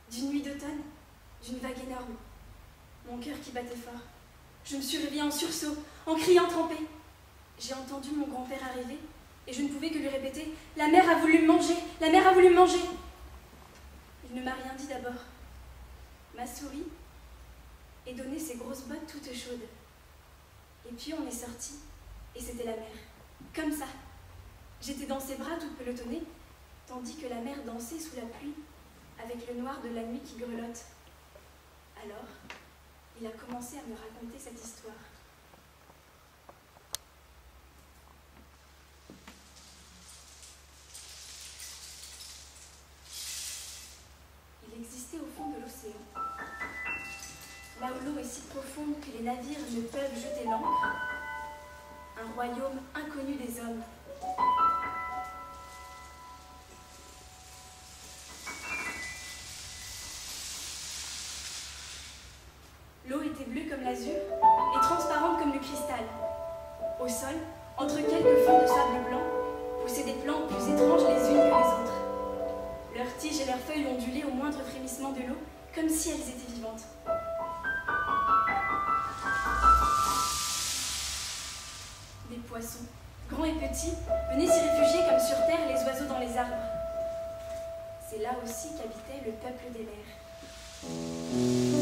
d'une nuit d'automne, d'une vague énorme. Mon cœur qui battait fort. Je me suis réveillée en sursaut, en criant trempée. J'ai entendu mon grand-père arriver et je ne pouvais que lui répéter « La mère a voulu me manger, la mère a voulu me manger !» Il ne m'a rien dit d'abord. M'a souri et donné ses grosses bottes toutes chaudes. Et puis on est sortis et c'était la mère. Comme ça. J'étais dans ses bras toute pelotonnée, tandis que la mère dansait sous la pluie avec le noir de la nuit qui grelotte. Alors, il a commencé à me raconter cette histoire. Il existait au fond de l'océan, là où l'eau est si profonde que les navires ne peuvent jeter l'ancre, un royaume inconnu des hommes. L'eau était bleue comme l'azur et transparente comme le cristal. Au sol, entre quelques flancs de sable blanc, poussaient des plantes plus étranges les unes que les autres. Leurs tiges et leurs feuilles ondulaient au moindre frémissement de l'eau, comme si elles étaient vivantes. Des poissons, grands et petits, venaient s'y réfugier comme sur terre les oiseaux dans les arbres. C'est là aussi qu'habitait le peuple des mers.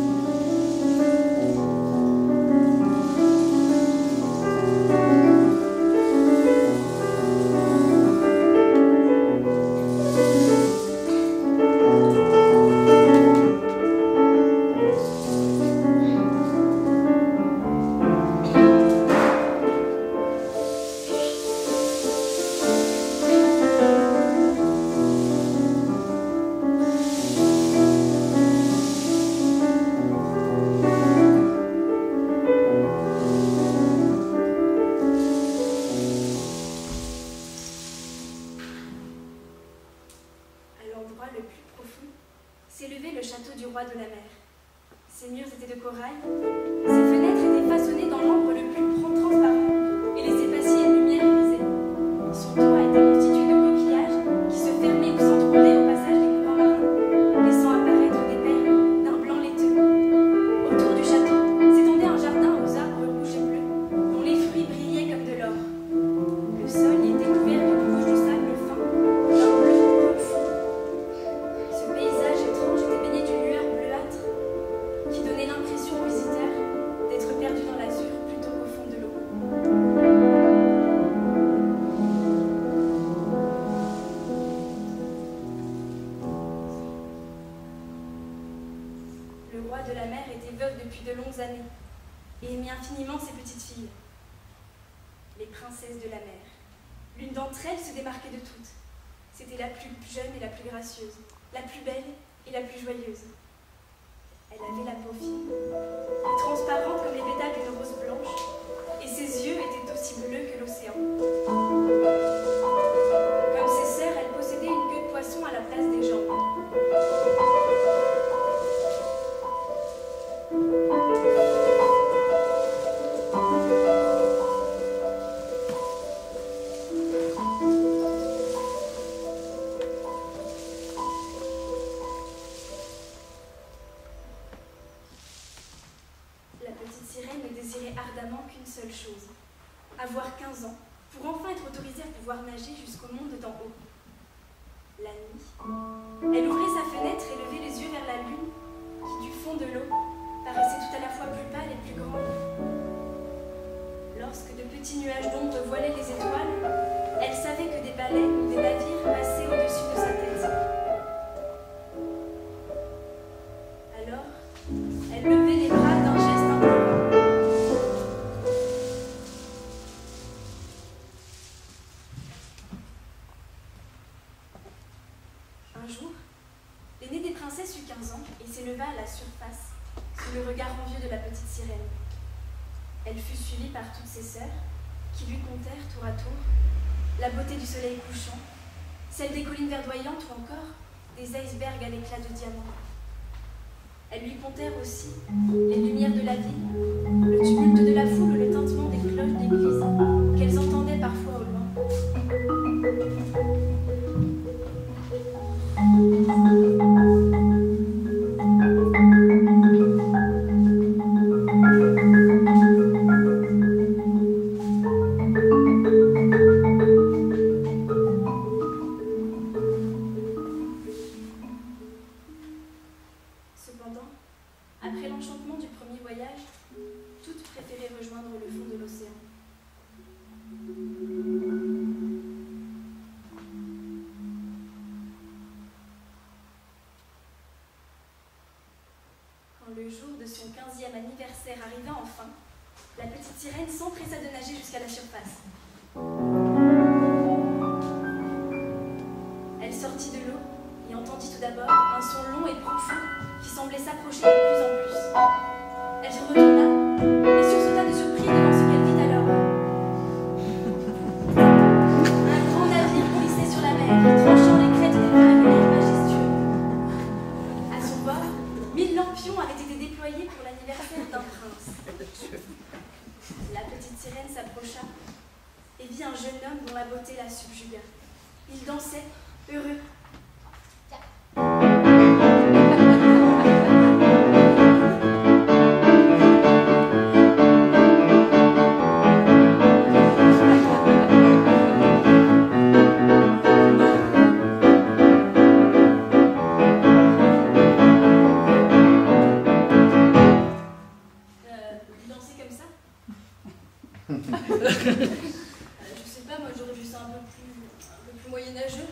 La plus belle et la plus joyeuse. Elle avait la peau fine, et transparente comme les pétales d'une rose blanche, et ses yeux étaient aussi bleus que l'océan. Comme ses sœurs, elle possédait une queue de poisson à la place des jambes. Avoir 15 ans, pour enfin être autorisée à pouvoir nager jusqu'au monde d'en haut. La nuit, elle ouvrait sa fenêtre et levait les yeux vers la lune, qui du fond de l'eau paraissait tout à la fois plus pâle et plus grande. Lorsque de petits nuages d'ombre voilaient les étoiles, elle savait que des baleines ou des navires passaient au-dessus de sa tête. Alors, elle levait les bras d'un geste implorant. Un jour, l'aînée des princesses eut 15 ans et s'éleva à la surface, sous le regard envieux de la petite sirène. Elle fut suivie par toutes ses sœurs, qui lui contèrent tour à tour la beauté du soleil couchant, celle des collines verdoyantes ou encore des icebergs à l'éclat de diamants. Elles lui contèrent aussi les lumières de la ville, le tumulte de la foule ou le tintement des cloches d'église qu'elles entendaient parfois au loin. Après l'enchantement du premier voyage, toutes préféraient rejoindre le fond de l'océan. Quand le jour de son 15e anniversaire arriva enfin, la petite sirène s'empressa de nager jusqu'à la surface. Elle sortit de l'eau et entendit tout d'abord un son long et profond qui semblait s'approcher de plus en plus. Elle se retourna et sursauta de surprise devant ce qu'elle vit alors. Un grand navire glissait sur la mer, tranchant les crêtes des vagues majestueux. À son bord, 1000 lampions avaient été déployés pour l'anniversaire d'un prince. La petite sirène s'approcha et vit un jeune homme dont la beauté la subjugua. Il dansait, heureux. Je sais pas, moi j'aurais vu ça un peu plus moyenâgeux.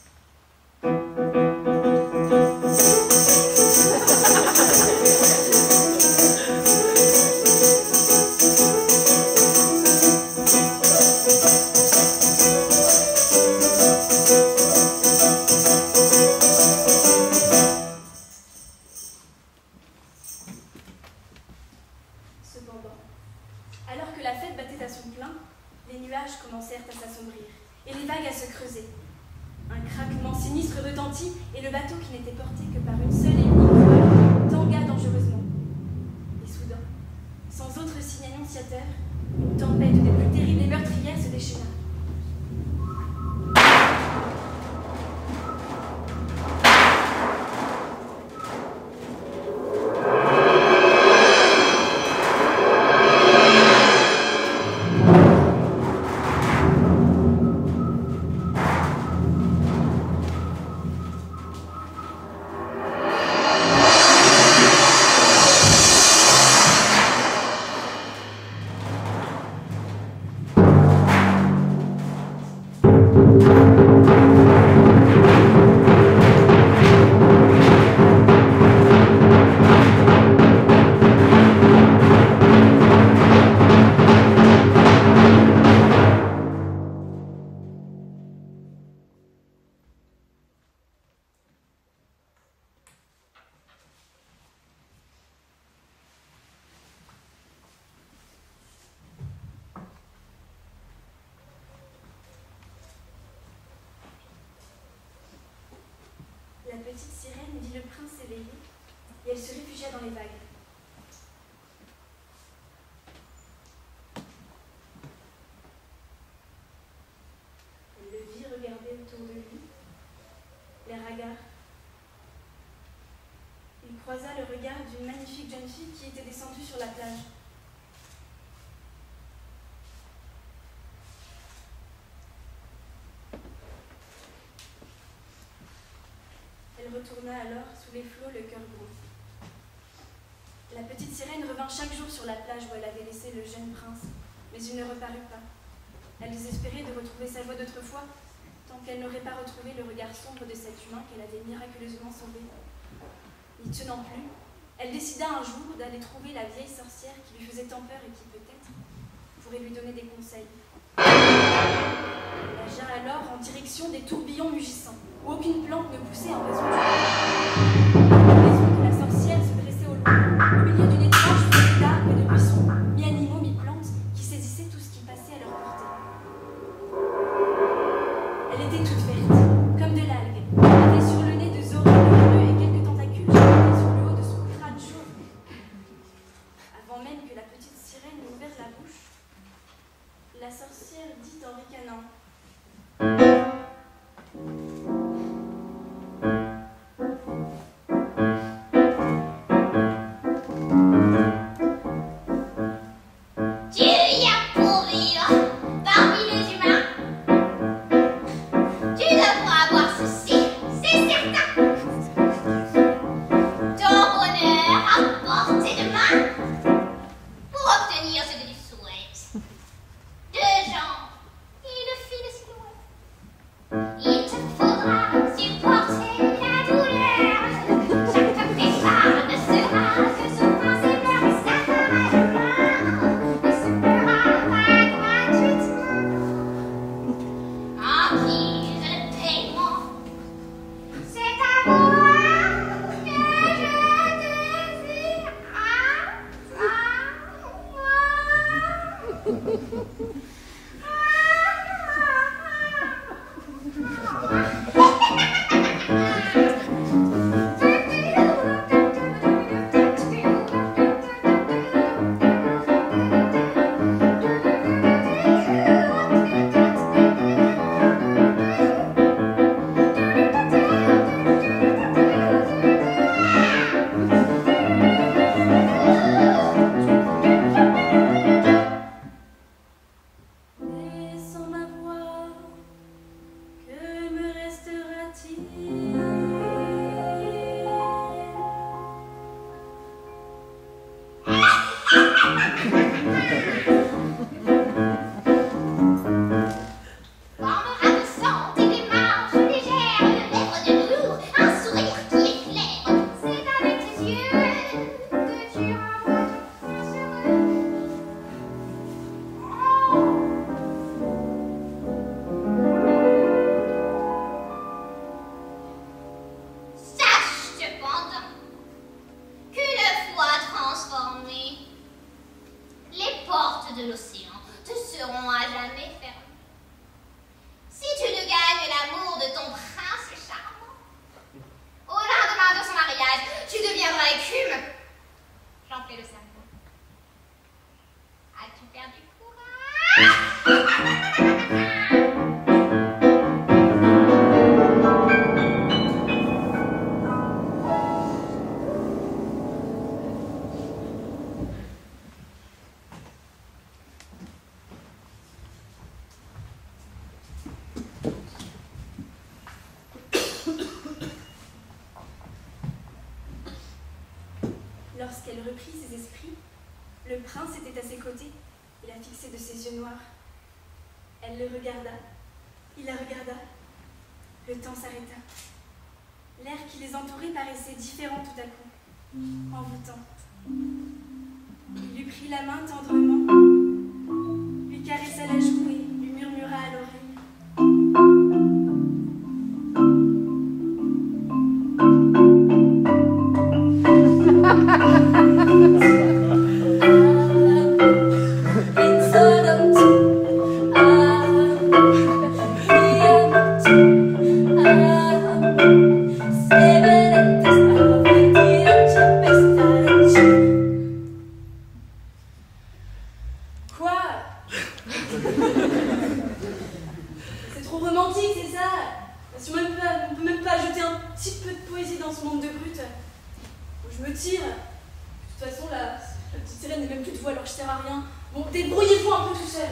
Cependant, alors que la fête battait à son plein, les nuages commencèrent à s'assombrir et les vagues à se creuser. Un craquement sinistre retentit et le bateau qui n'était porté que par une seule et unique voile tangua dangereusement. Et soudain, sans autre signe annonciateur, une tempête des plus terribles et meurtrières se déchaîna. La petite sirène vit le prince s'éveiller et elle se réfugia dans les vagues. Elle le vit regarder autour de lui, l'air hagard. Il croisa le regard d'une magnifique jeune fille qui était descendue sur la plage. Elle retourna alors sous les flots le cœur gros. La petite sirène revint chaque jour sur la plage où elle avait laissé le jeune prince, mais il ne reparut pas. Elle désespérait de retrouver sa voix d'autrefois, tant qu'elle n'aurait pas retrouvé le regard sombre de cet humain qu'elle avait miraculeusement sauvé. N'y tenant plus, elle décida un jour d'aller trouver la vieille sorcière qui lui faisait tant peur et qui peut-être pourrait lui donner des conseils. Elle nagea alors en direction des tourbillons mugissants, où aucune plante ne poussait en raison du maison de la sorcière se dressait au loin, au milieu d'une étrange forêt d'arbres et de buissons, mi-animaux, mi-plantes, qui saisissaient tout ce qui passait à leur portée. Elle était toute verte, comme de l'algue. Elle avait sur le nez deux oreilles lumineux et quelques tentacules jetaient sur le haut de son crâne chauve. Avant même que la petite sirène n'ouvre la bouche, la sorcière dit en ricanant: Lorsqu'elle reprit ses esprits, le prince était à ses côtés et la fixait de ses yeux noirs. Elle le regarda, il la regarda. Le temps s'arrêta. L'air qui les entourait paraissait différent tout à coup, envoûtant. Il lui prit la main tendrement, lui caressa la joue et lui murmura à l'oreille. C'est trop romantique, c'est ça? Si on peut même pas ajouter un petit peu de poésie dans ce monde de brut. Je me tire. De toute façon, la petite sirène n'est même plus de voix, alors je sers à rien. Bon, débrouillez-vous un peu tout seul.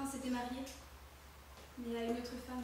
prince était marié, mais à une autre femme.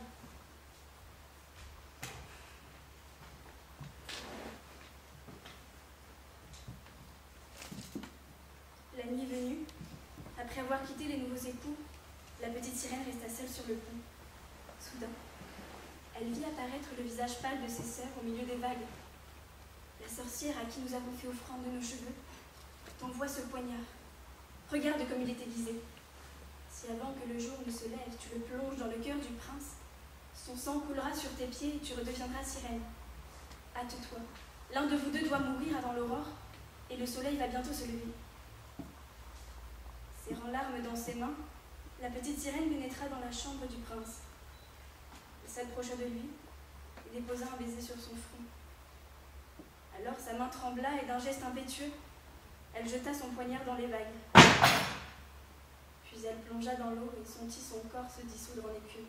La nuit venue, après avoir quitté les nouveaux époux, la petite sirène resta seule sur le pont. Soudain, elle vit apparaître le visage pâle de ses sœurs au milieu des vagues. La sorcière à qui nous avons fait offrande de nos cheveux t'envoie ce poignard. Regarde comme il est aiguisé. Si avant que le jour ne se lève, tu le plonges dans le cœur du prince, son sang coulera sur tes pieds et tu redeviendras sirène. Hâte-toi, l'un de vous deux doit mourir avant l'aurore, et le soleil va bientôt se lever. Serrant l'arme dans ses mains, la petite sirène pénétra dans la chambre du prince. Elle s'approcha de lui et déposa un baiser sur son front. Alors sa main trembla et d'un geste impétueux, elle jeta son poignard dans les vagues. Puis elle plongea dans l'eau et sentit son corps se dissoudre en écume.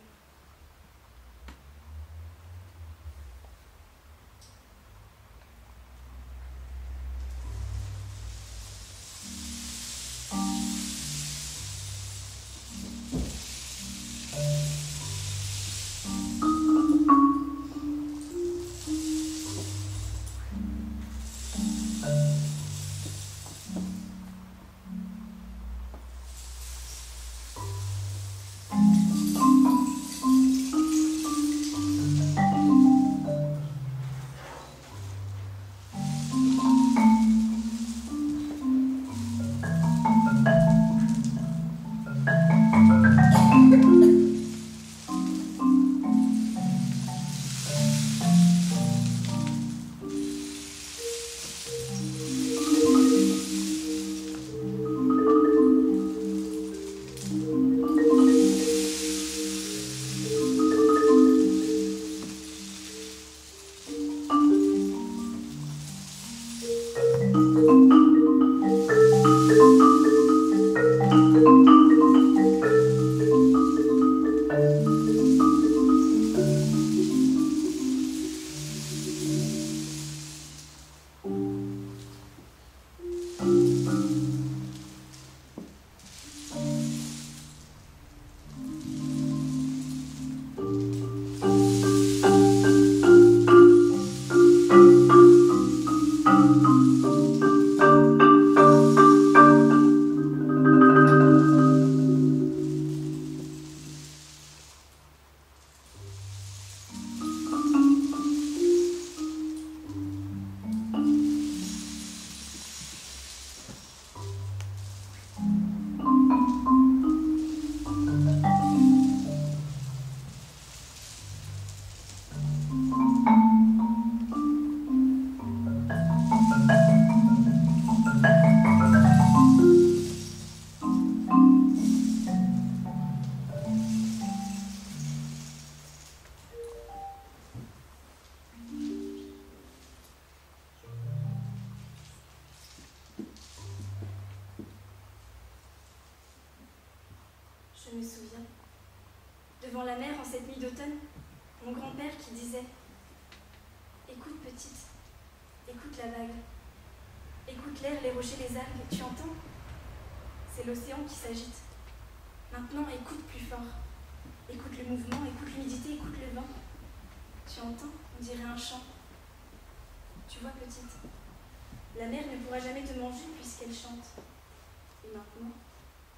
Je me souviens, devant la mer en cette nuit d'automne, mon grand-père qui disait « Écoute petite, écoute la vague, écoute l'air, les rochers, les algues, tu entends? C'est l'océan qui s'agite. Maintenant écoute plus fort, écoute le mouvement, écoute l'humidité, écoute le vent. Tu entends? On dirait un chant. Tu vois petite, la mer ne pourra jamais te manger puisqu'elle chante. Et maintenant, dors. »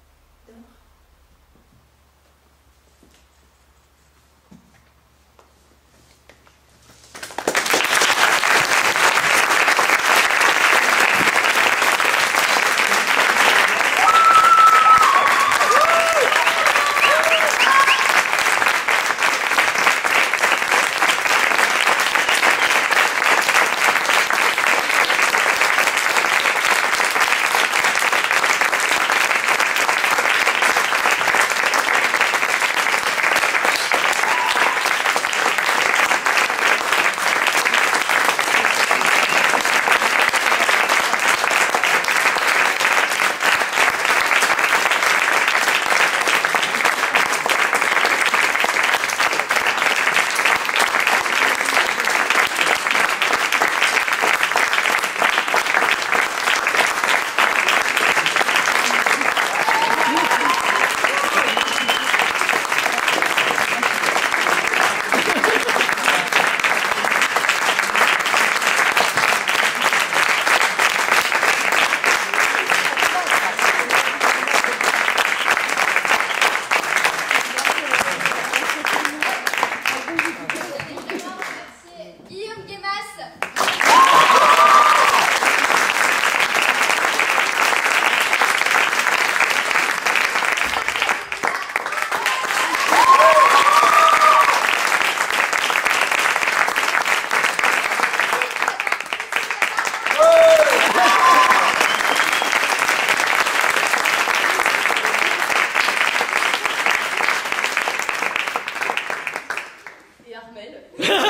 Armel.